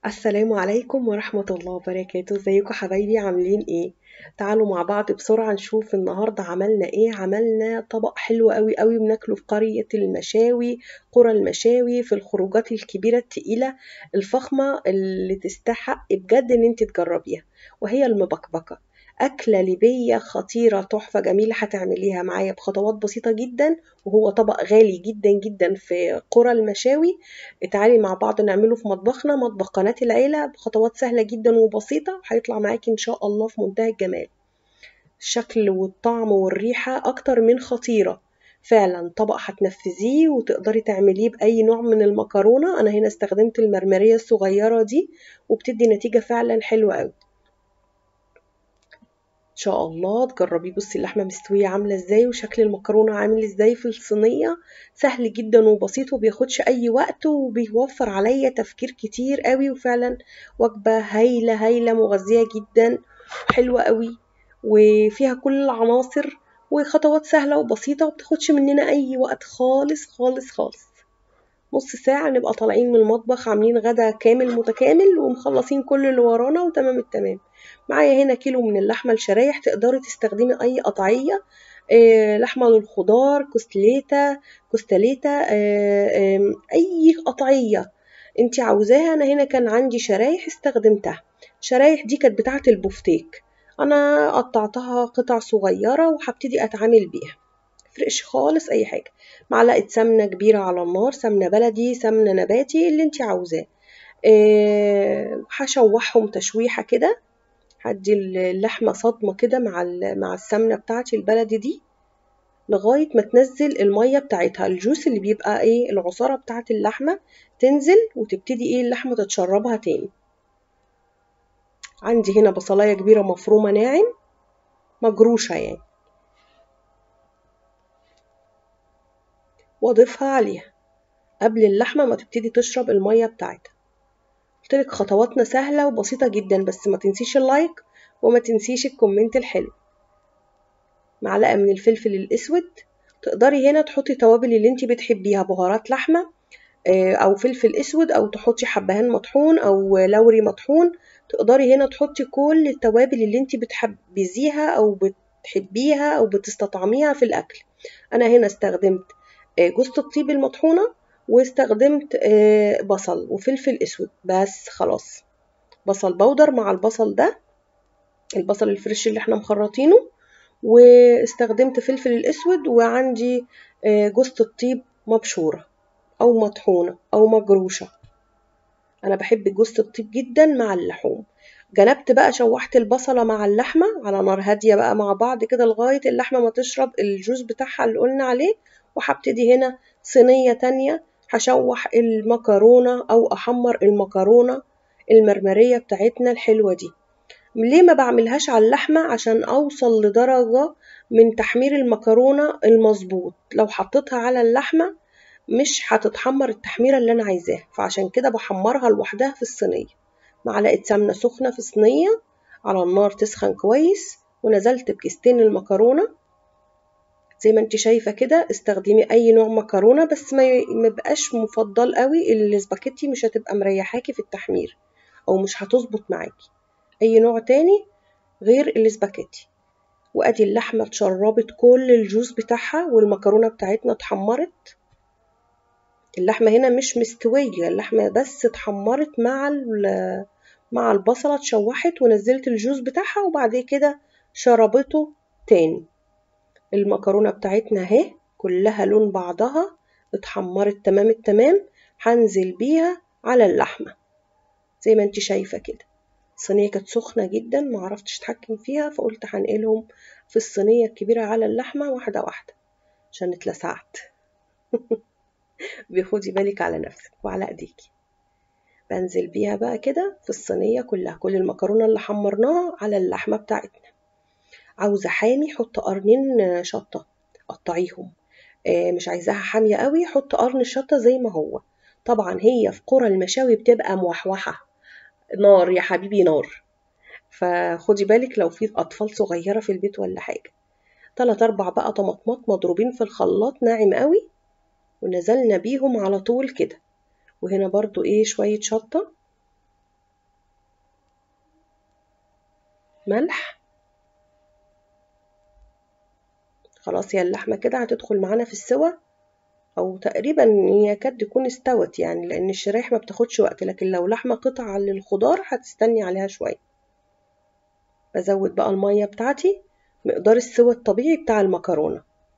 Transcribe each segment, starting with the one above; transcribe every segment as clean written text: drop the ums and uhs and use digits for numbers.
السلام عليكم ورحمة الله وبركاته. ازيكم حبايبي؟ عاملين ايه؟ تعالوا مع بعض بسرعة نشوف النهاردة عملنا ايه. عملنا طبق حلو قوي قوي بناكله في قرية المشاوي، قرى المشاوي، في الخروجات الكبيرة التقيلة الفخمة اللي تستحق بجد ان انت تجربيها، وهي المبكبكة. أكلة ليبية خطيرة تحفة جميلة، هتعمليها معايا بخطوات بسيطة جدا، وهو طبق غالي جدا جدا في قرى المشاوي. تعالي مع بعض نعمله في مطبخنا، مطبخ قناة العيلة، بخطوات سهلة جدا وبسيطة، هيطلع معاكي إن شاء الله في منتهى الجمال. الشكل والطعم والريحة أكتر من خطيرة. فعلا طبق هتنفذيه وتقدري تعمليه بأي نوع من المكرونة. أنا هنا استخدمت المرمرية الصغيرة دي وبتدي نتيجة فعلا حلوة أوي. ان شاء الله تجربيه. بصي اللحمه مستويه عامله ازاي، وشكل المكرونه عامل ازاي في الصينيه. سهل جدا وبسيط وبياخدش اي وقت، وبيوفر عليا تفكير كتير قوي، وفعلا وجبه هايله هايله مغذيه جدا، حلوه قوي، وفيها كل العناصر، وخطوات سهله وبسيطه، وبتاخدش مننا اي وقت خالص خالص خالص. نص ساعة نبقى طالعين من المطبخ عاملين غدا كامل متكامل ومخلصين كل اللي ورانا وتمام التمام. معايا هنا كيلو من اللحمة الشرايح، تقدري تستخدمي أي قطعية، لحمة للخضار، كوستليتا، كوستاليتا، أي قطعية انتي عاوزاها. أنا هنا كان عندي شرايح استخدمتها. شرايح دي كانت بتاعة البفتيك، أنا قطعتها قطع صغيرة وهبتدي أتعامل بيها. متفرقش خالص أي حاجة. معلقة سمنة كبيرة على النار، سمنة بلدي، سمنة نباتي، اللي انتي عاوزاه. هشوحهم تشويحة كده، هدي اللحمة صدمة كده مع السمنة بتاعتي البلدي دي، لغاية ما تنزل المية بتاعتها، الجوس اللي بيبقى ايه، العصارة بتاعت اللحمة تنزل، وتبتدي ايه اللحمة تتشربها تاني. عندي هنا بصلاية كبيرة مفرومة ناعم، مجروشة يعني، واضيفها عليها قبل اللحمة ما تبتدي تشرب المية بتاعتها. قلتلك خطواتنا سهلة وبسيطة جدا، بس ما تنسيش اللايك وما تنسيش الكومنت الحلو. معلقة من الفلفل الأسود. تقدري هنا تحطي توابل اللي انتي بتحبيها، بهارات لحمة، أو فلفل أسود، أو تحطي حبهان مطحون أو لوري مطحون. تقدري هنا تحطي كل التوابل اللي انتي بتحبذيها أو بتحبيها أو بتستطعميها في الأكل. أنا هنا استخدمت جوز الطيب المطحونة، واستخدمت بصل وفلفل أسود بس، خلاص. بصل بودر مع البصل ده، البصل الفريش اللي احنا مخرطينه، واستخدمت فلفل الاسود، وعندي جوزة الطيب مبشورة او مطحونة او مجروشة. انا بحب جوزة الطيب جدا مع اللحوم. جنبت بقى، شوحت البصلة مع اللحمة على نار هادية بقى مع بعض كده، لغاية اللحمة ما تشرب الجوز بتاعها اللي قلنا عليه. وهبتدي هنا صينية تانية هشوح المكرونة او احمر المكرونة المرمرية بتاعتنا الحلوة دي. ليه ما بعملهاش على اللحمة؟ عشان اوصل لدرجة من تحمير المكرونة المظبوط. لو حطيتها على اللحمة مش هتتحمر التحميرة اللي انا عايزاها، فعشان كده بحمرها لوحدها في الصينية. معلقة سمنة سخنة في صينية على النار تسخن كويس، ونزلت بكيستين المكرونة زي ما انت شايفة كده. استخدمي اي نوع مكرونة، بس ما بقاش مفضل قوي الاسباجيتي، مش هتبقى مريحاكي في التحمير او مش هتظبط معاكي. اي نوع تاني غير الاسباجيتي. وادي اللحمه اتشربت كل الجوز بتاعها، والمكرونه بتاعتنا اتحمرت. اللحمه هنا مش مستويه، اللحمه بس اتحمرت مع البصله، اتشوحت ونزلت الجوز بتاعها، وبعد كده شربته تاني. المكرونه بتاعتنا اهي كلها لون بعضها، اتحمرت تمام التمام. هنزل بيها على اللحمه زي ما انت شايفه كده. الصينية كانت سخنة جدا، معرفتش اتحكم فيها، فقلت هنقلهم في الصينية الكبيرة على اللحمة واحدة واحدة عشان اتلسعت. بيخدي بالك على نفسك وعلى ايديكي. بنزل بيها بقى كده في الصينية كلها، كل المكرونة اللي حمرناها على اللحمة بتاعتنا. عاوزة حامي، حط قرنين شطة قطعيهم. مش عايزاها حامية قوي، حط قرن الشطة زي ما هو. طبعا هي في قرى المشاوي بتبقى موحوحة، نار يا حبيبي نار، فخدي بالك لو في اطفال صغيره في البيت ولا حاجه. 3 4 بقى طماطمات مضروبين في الخلاط ناعم قوي، ونزلنا بيهم على طول كده. وهنا برضو ايه شويه شطه ملح. خلاص، هي اللحمة كده هتدخل معانا في السوا، او تقريبا يكاد تكون استوت يعني، لان الشرايح ما بتاخدش وقت، لكن لو لحمة قطع للخضار هتستني عليها شوية. بزود بقى المية بتاعتي مقدار السوا الطبيعي بتاع المكرونة.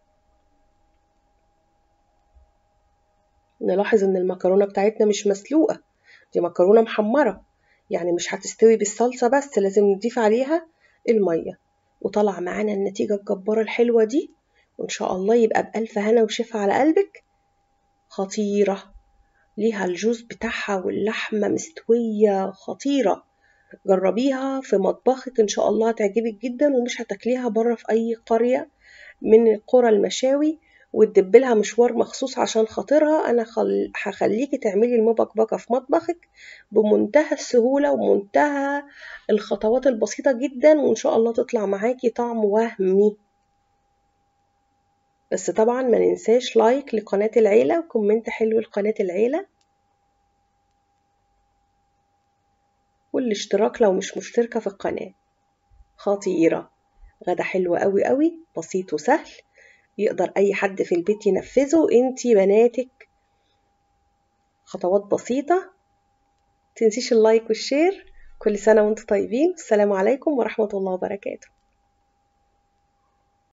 نلاحظ ان المكرونة بتاعتنا مش مسلوقة، دي مكرونة محمرة، يعني مش هتستوي بالصلصة بس، لازم نضيف عليها المية. وطلع معانا النتيجة الجبارة الحلوة دي، وإن شاء الله يبقى بألف هنا وشفا على قلبك. خطيرة، ليها الجوز بتاعها واللحمة مستوية خطيرة. جربيها في مطبخك إن شاء الله هتعجبك جدا، ومش هتاكليها بره في أي قرية من قرى المشاوي وتدبلها مشوار مخصوص عشان خاطرها. أنا هخليكي تعملي المبكبكة في مطبخك بمنتهى السهولة ومنتهى الخطوات البسيطة جدا، وإن شاء الله تطلع معاكي طعم وهمي. بس طبعا ما ننساش لايك لقناة العيلة وكومنت حلو لقناة العيلة، والاشتراك لو مش مشتركة في القناة. خطيرة، غدا حلو قوي قوي، بسيط وسهل، يقدر أي حد في البيت ينفذه، انتي بناتك. خطوات بسيطة. تنسيش اللايك والشير. كل سنة وانتم طيبين. السلام عليكم ورحمة الله وبركاته.